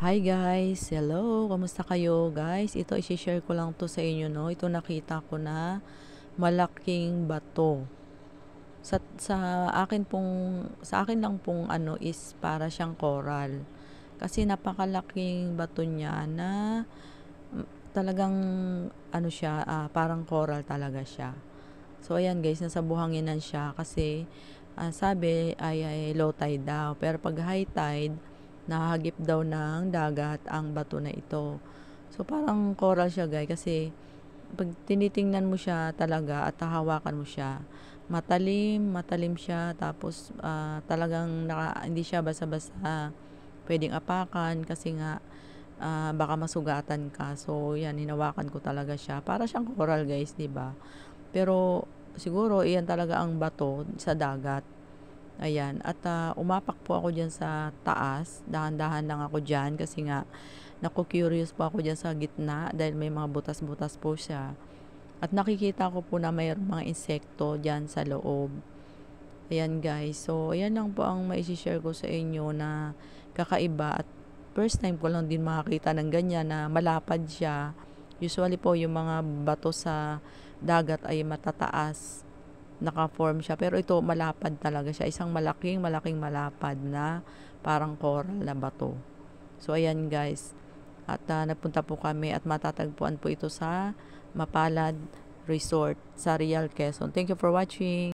Hi guys! Hello! Kamusta kayo guys? Ito i-share ko lang to sa inyo, no? Ito nakita ko na malaking bato. Sa akin lang pong ano is para siyang coral. Kasi napakalaking bato niya na talagang ano siya, parang coral talaga siya. So ayan guys, nasa buhanginan siya kasi sabi ay low tide daw. Pero pag high tide, nahagip daw ng dagat ang bato na ito. So parang coral siya guys kasi pag tinitingnan mo siya talaga at hahawakan mo siya, matalim siya, tapos talagang hindi siya basta-basta pwedeng apakan kasi nga baka masugatan ka. So yan, hinawakan ko talaga siya. Para siyang coral guys, 'di ba? Pero siguro iyan talaga ang bato sa dagat. Ayan, at umapak po ako diyan sa taas. Dahan-dahan lang ako diyan kasi nga naku-curious po ako diyan sa gitna dahil may mga butas-butas po siya. At nakikita ko po na mayroong mga insekto diyan sa loob. Ayan guys. So, ayan lang po ang mai-share ko sa inyo na kakaiba at first time ko lang din makakita ng ganyan na malapad siya. Usually po yung mga bato sa dagat ay matataas, naka-form siya. Pero ito malapad talaga siya. Isang malaking malapad na parang coral na bato. So, ayan guys. At nagpunta po kami at matatagpuan po ito sa Mapalad Resort sa Real, Quezon. Thank you for watching.